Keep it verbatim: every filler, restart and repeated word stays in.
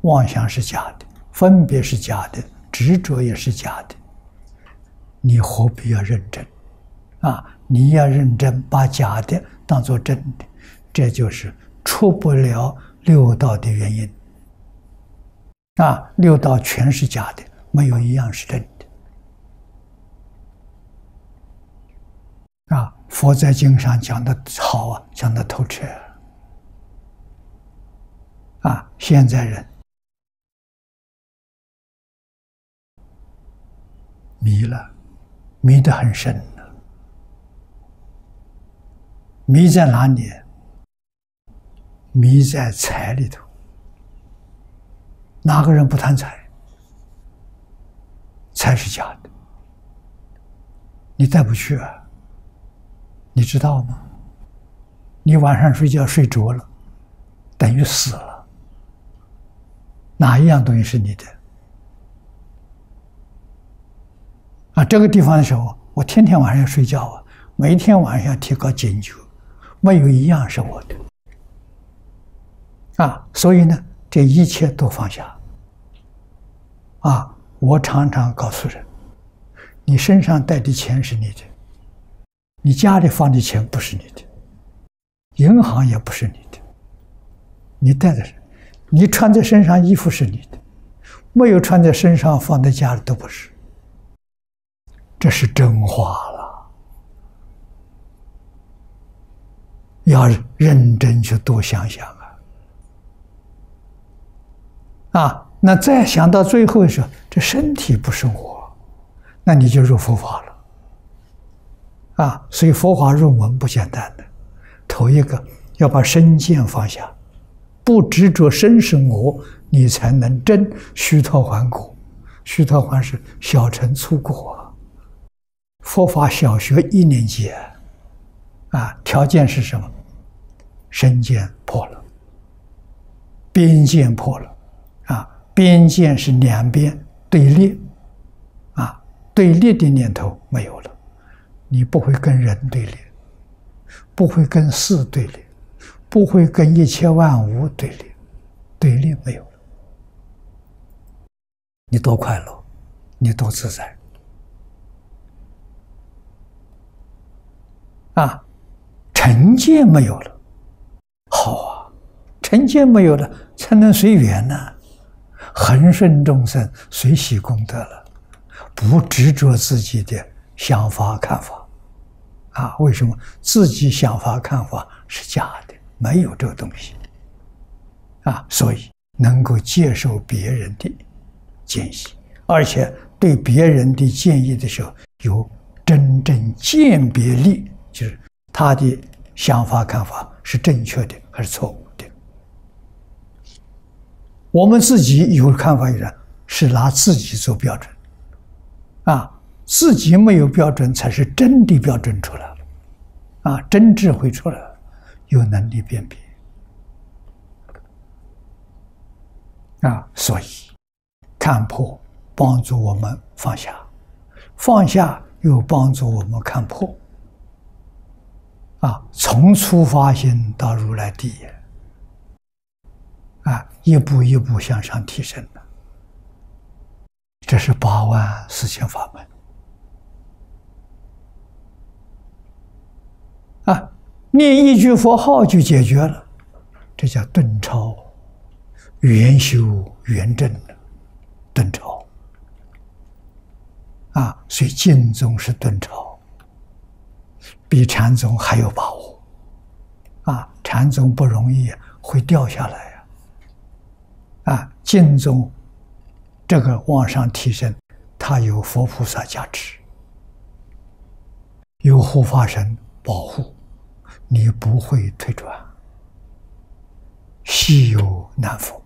妄想是假的，分别是假的，执着也是假的，你何必要认真？啊，你要认真，把假的当作真的，这就是出不了六道的原因。啊，六道全是假的，没有一样是真的。啊，佛在经上讲的好啊，讲的透彻。啊，现在人迷了，迷得很深了。迷在哪里？迷在财里头。哪个人不贪财？财是假的，你带不去啊。你知道吗？你晚上睡觉睡着了，等于死了。哪一样东西是你的？啊，这个地方的时候，我天天晚上要睡觉啊，每天晚上要提高警觉，没有一样是我的。啊，所以呢，这一切都放下。啊，我常常告诉人，你身上带的钱是你的。你家里放的钱不是你的，银行也不是你的，你带的，你穿在身上衣服是你的，没有穿在身上放在家里都不是，这是真话了，要认真去多想想啊！啊，那再想到最后说，这身体不是我，那你就入佛法了。啊，所以佛法入门不简单的，头一个要把身见放下，不执着身是我，你才能证须陀洹果。须陀洹是小乘粗果啊，佛法小学一年级啊，啊，条件是什么？身见破了，边见破了，啊，边见是两边对立，啊，对立的念头没有了。你不会跟人对立，不会跟事对立，不会跟一切万物对立，对立没有了，你多快乐，你多自在啊！成见没有了，好啊，成见没有了，才能随缘呢、啊，恒顺众生，随喜功德了，不执着自己的想法看法。啊，为什么自己想法看法是假的？没有这个东西啊，所以能够接受别人的建议，而且对别人的建议的时候有真正鉴别力，就是他的想法看法是正确的还是错误的。我们自己有看法，有人是拿自己做标准啊。自己没有标准，才是真的标准出来了，啊，真智慧出来了，有能力辨别，啊，所以看破帮助我们放下，放下又帮助我们看破，啊，从初发心到如来地也，啊，一步一步向上提升的，这是八万四千法门。啊，念一句佛号就解决了，这叫顿超，圆修圆正的顿超。啊，所以净宗是顿超，比禅宗还有把握。啊，禅宗不容易，会掉下来呀。啊，净宗这个往上提升，它有佛菩萨加持，有护法神保护，你不会退转，稀有难逢。